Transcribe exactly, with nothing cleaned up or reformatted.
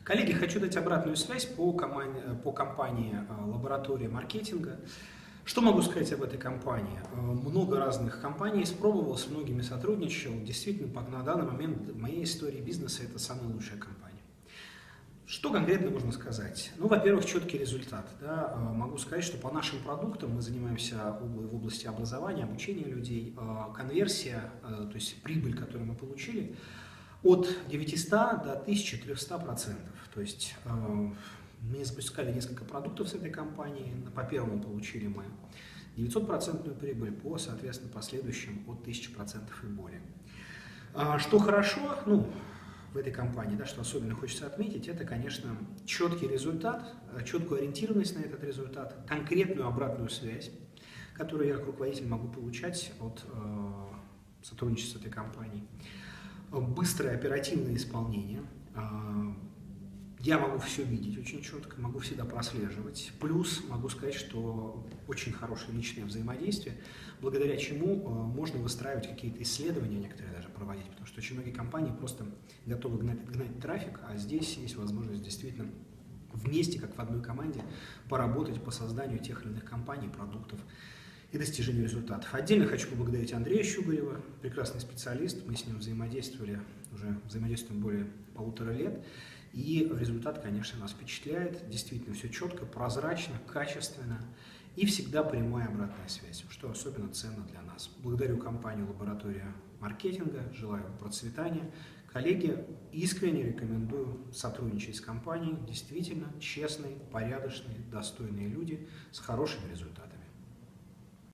Коллеги, хочу дать обратную связь по, команде, по компании «Лаборатория маркетинга». Что могу сказать об этой компании? Много разных компаний испробовал, с многими сотрудничал. Действительно, на данный момент в моей истории бизнеса это самая лучшая компания. Что конкретно можно сказать? Ну, во-первых, четкий результат. Да? Могу сказать, что по нашим продуктам мы занимаемся в области образования, обучения людей. Конверсия, то есть прибыль, которую мы получили, от девятисот до тысячи трёхсот процентов. То есть мы запускали несколько продуктов с этой компанией. По первому получили мы девятисотпроцентную прибыль, по, соответственно, последующим от тысячи процентов и более. Что хорошо, ну, в этой компании, да, что особенно хочется отметить, это, конечно, четкий результат, четкую ориентированность на этот результат, конкретную обратную связь, которую я как руководитель могу получать от э, сотрудничества с этой компанией, быстрое оперативное исполнение. Э, я могу все видеть очень четко, могу всегда прослеживать. Плюс могу сказать, что очень хорошее личное взаимодействие, благодаря чему э, можно выстраивать какие-то исследования, некоторые даже проводить, потому что очень многие компании просто готовы гнать, гнать трафик, а здесь есть возможность действительно вместе, как в одной команде, поработать по созданию тех или иных компаний, продуктов и достижению результатов. Отдельно хочу поблагодарить Андрея Щугарева, прекрасный специалист, мы с ним взаимодействовали, уже взаимодействуем более полутора лет, и результат, конечно, нас впечатляет, действительно все четко, прозрачно, качественно и всегда прямая обратная связь, что особенно ценно для нас. Благодарю компанию «Лаборатория маркетинга», желаю процветания. Коллеги, искренне рекомендую сотрудничать с компанией, действительно честные, порядочные, достойные люди с хорошими результатами.